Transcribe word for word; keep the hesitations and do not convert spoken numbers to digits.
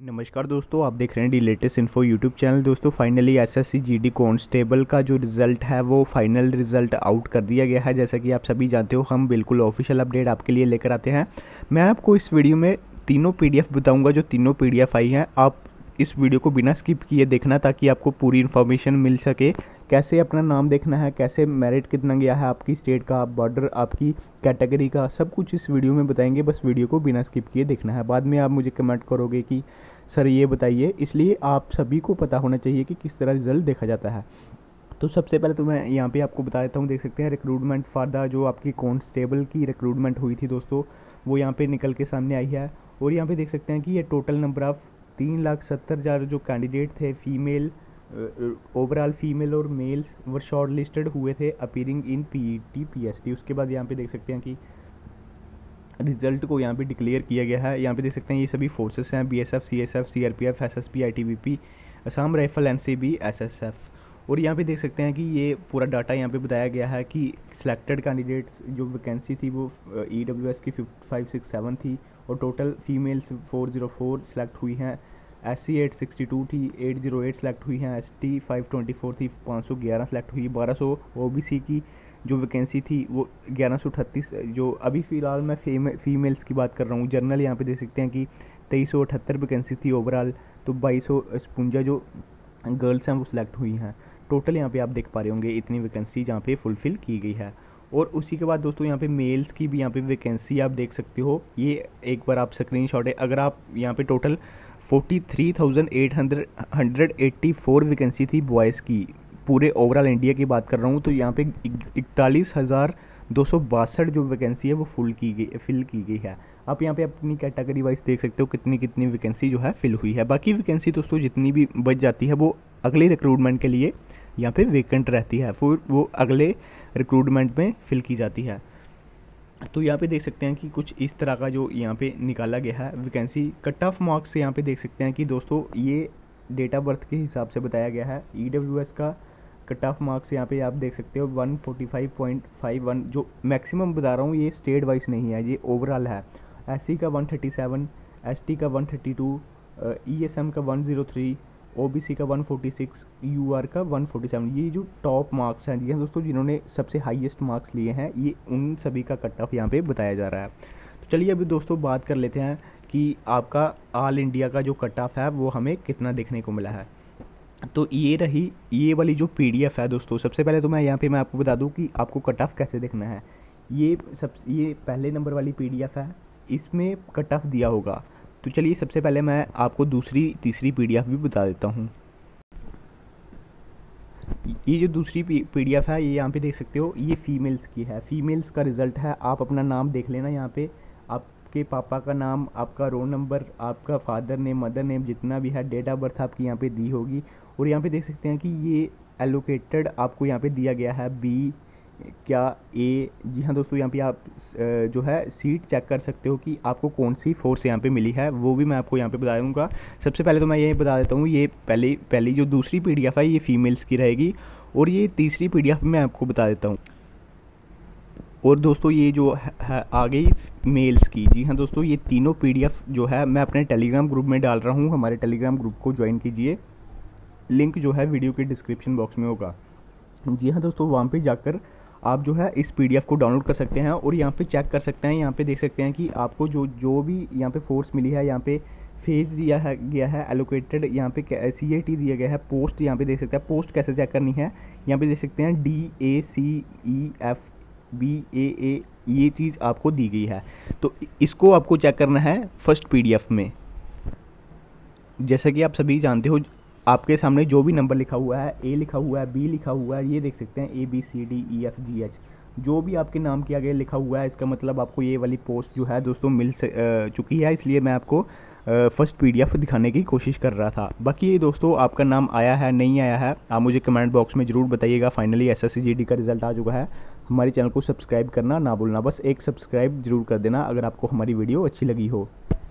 नमस्कार दोस्तों, आप देख रहे हैं the latest info YouTube channel. दोस्तों फाइनली एसएससी जीडी कांस्टेबल का जो रिज़ल्ट है वो फाइनल रिज़ल्ट आउट कर दिया गया है। जैसा कि आप सभी जानते हो, हम बिल्कुल ऑफिशियल अपडेट आपके लिए लेकर आते हैं। मैं आपको इस वीडियो में तीनों पीडीएफ बताऊंगा। जो तीनों पीडीएफ आई हैं, आप इस वीडियो को बिना स्किप किए देखना ताकि आपको पूरी इन्फॉर्मेशन मिल सके। कैसे अपना नाम देखना है, कैसे मेरिट कितना गया है, आपकी स्टेट का बॉर्डर, आपकी कैटेगरी का, सब कुछ इस वीडियो में बताएंगे। बस वीडियो को बिना स्किप किए देखना है। बाद में आप मुझे कमेंट करोगे कि सर ये बताइए, इसलिए आप सभी को पता होना चाहिए कि किस तरह रिजल्ट देखा जाता है। तो सबसे पहले तो मैं यहाँ पे आपको बता देता हूँ। देख सकते हैं रिक्रूटमेंट फॉर द जो आपकी कांस्टेबल की रिक्रूटमेंट हुई थी दोस्तों, वो यहाँ पे निकल के सामने आई है। और यहाँ पे देख सकते हैं कि ये टोटल नंबर ऑफ तीन लाख सत्तर हज़ार जो कैंडिडेट थे, फीमेल ओवरऑल फीमेल और मेल्स वो शॉर्ट लिस्टेड हुए थे अपीयरिंग इन पीईटी पीएसटी। उसके बाद यहाँ पे देख सकते हैं कि रिजल्ट को यहाँ पे डिक्लेयर किया गया है। यहाँ पे देख सकते हैं ये सभी फोर्सेस हैं, BSF, CSF, CRPF, SSP, ITBP, Assam rifle, NCB, SSF. और यहाँ पे देख सकते हैं कि ये पूरा डाटा यहाँ पे बताया गया है कि सिलेक्टेड कैंडिडेट्स जो वैकेंसी थी वो ईडब्ल्यूएस की फाइव सिक्स सेवन थी और total females four zero four select हुई हैं, S C eight sixty two थी, एट ज़ीरो एट सेलेक्ट हुई हैं, S T five twenty four थी, पाँच सौ ग्यारह सेलेक्ट हुई, बारह सौ ओ बी सी की जो वैकेंसी थी वो ग्यारह सौ अठतीस। जो अभी फ़िलहाल मैं फीमे फीमेल्स की बात कर रहा हूँ। जनरल यहाँ पे देख सकते हैं कि तेईस सौ अठहत्तर वैकेंसी थी ओवरऑल, तो बाईस सौ छप्पन जो गर्ल्स हैं वो सिलेक्ट हुई हैं। टोटल यहाँ पे आप देख पा रहे होंगे इतनी वैकेंसी जहाँ पे फुलफ़िल की गई है। और उसी के बाद दोस्तों यहाँ पे मेल्स की भी यहाँ पे वैकेंसी आप देख सकते हो। ये एक बार आप स्क्रीनशॉट है। अगर आप यहाँ पे total forty three thousand eight hundred hundred eighty four vacancy थी बॉयज़ की, पूरे ओवरऑल इंडिया की बात कर रहा हूँ। तो यहाँ पे इकतालीस हज़ार दो सौ बासठ जो वैकेंसी है वो फुल की गई फिल की गई है। आप यहाँ पे अपनी कैटेगरी वाइज देख सकते हो कितनी कितनी वैकेंसी जो है फिल हुई है। बाकी वैकेंसी दोस्तों जितनी भी बच जाती है वो अगले रिक्रूटमेंट के लिए यहाँ पे वेकेंट रहती है, फिर वो अगले रिक्रूटमेंट में फिल की जाती है। तो यहाँ पे देख सकते हैं कि कुछ इस तरह का जो यहाँ पे निकाला गया है वैकेंसी। कट ऑफ मार्क्स से यहाँ पे देख सकते हैं कि दोस्तों ये डेट ऑफ बर्थ के हिसाब से बताया गया है। ईडब्ल्यूएस का कट ऑफ मार्क्स यहाँ पे आप देख सकते हो one forty five point five one, जो मैक्सिमम बता रहा हूँ ये स्टेट वाइज नहीं है, ये ओवरऑल है। एससी का वन थर्टी सेवन, एसटी का वन थर्टी टू, ईएसएम का वन ज़ीरो थ्री, ओबीसी का वन फोर्टी सिक्स, यूआर का वन फोर्टी सेवन। ये जो टॉप मार्क्स हैं जी हाँ दोस्तों, जिन्होंने सबसे हाईएस्ट मार्क्स लिए हैं, ये उन सभी का कट ऑफ यहाँ पे बताया जा रहा है। तो चलिए अभी दोस्तों बात कर लेते हैं कि आपका ऑल इंडिया का जो कट ऑफ है वो हमें कितना देखने को मिला है। तो ये रही ये वाली जो पीडीएफ है दोस्तों। सबसे पहले तो मैं यहाँ पे मैं आपको बता दूँ कि आपको कट ऑफ कैसे देखना है। ये सब ये पहले नंबर वाली पीडीएफ है, इसमें कट ऑफ दिया होगा। तो चलिए सबसे पहले मैं आपको दूसरी तीसरी पीडीएफ भी बता देता हूँ। ये जो दूसरी पीडीएफ है ये यहाँ पे देख सकते हो, ये फीमेल्स की है। फीमेल्स का रिजल्ट है। आप अपना नाम देख लेना यहाँ पे, आपके पापा का नाम, आपका रोल नंबर, आपका फादर नेम, मदर नेम, जितना भी है, डेट ऑफ बर्थ आपकी यहाँ पे दी होगी। और यहाँ पे देख सकते हैं कि ये एलोकेटेड आपको यहाँ पे दिया गया है बी क्या ए। जी हाँ दोस्तों, यहाँ पे आप जो है सीट चेक कर सकते हो कि आपको कौन सी फोर्स यहाँ पे मिली है, वो भी मैं आपको यहाँ पे बता दूँगा। सबसे पहले तो मैं ये बता देता हूँ, ये पहली पहली जो दूसरी पीडीएफ है ये फीमेल्स की रहेगी और ये तीसरी पीडीएफ मैं आपको बता देता हूँ। और दोस्तों ये जो है आ गई मेल्स की। जी हाँ दोस्तों, ये तीनों पीडीएफ जो है मैं अपने टेलीग्राम ग्रुप में डाल रहा हूँ। हमारे टेलीग्राम ग्रुप को ज्वाइन कीजिए, लिंक जो है वीडियो के डिस्क्रिप्शन बॉक्स में होगा। जी हाँ दोस्तों, वहाँ पे जाकर आप जो है इस पीडीएफ को डाउनलोड कर सकते हैं और यहाँ पे चेक कर सकते हैं। यहाँ पे देख सकते हैं कि आपको जो जो भी यहाँ पे फोर्स मिली है, यहाँ पे फेज दिया है गया है एलोकेटेड, यहाँ पे सी ए टी दिया गया है, पोस्ट यहाँ पे देख सकते हैं। पोस्ट कैसे चेक करनी है, यहाँ पे देख सकते हैं D A C E F B A A, ये चीज़ आपको दी गई है। तो इसको आपको चेक करना है फर्स्ट पीडीएफ में। जैसा कि आप सभी जानते हो, आपके सामने जो भी नंबर लिखा हुआ है, ए लिखा हुआ है, बी लिखा हुआ है, ये देख सकते हैं A B C D E F G H, जो भी आपके नाम के आगे लिखा हुआ है, इसका मतलब आपको ये वाली पोस्ट जो है दोस्तों मिल चुकी है। इसलिए मैं आपको फर्स्ट पीडीएफ दिखाने की कोशिश कर रहा था। बाकी ये दोस्तों आपका नाम आया है नहीं आया है, आप मुझे कमेंट बॉक्स में ज़रूर बताइएगा। फाइनली एसएससी जीडी का रिजल्ट आ चुका है। हमारे चैनल को सब्सक्राइब करना ना भूलना, बस एक सब्सक्राइब जरूर कर देना अगर आपको हमारी वीडियो अच्छी लगी हो।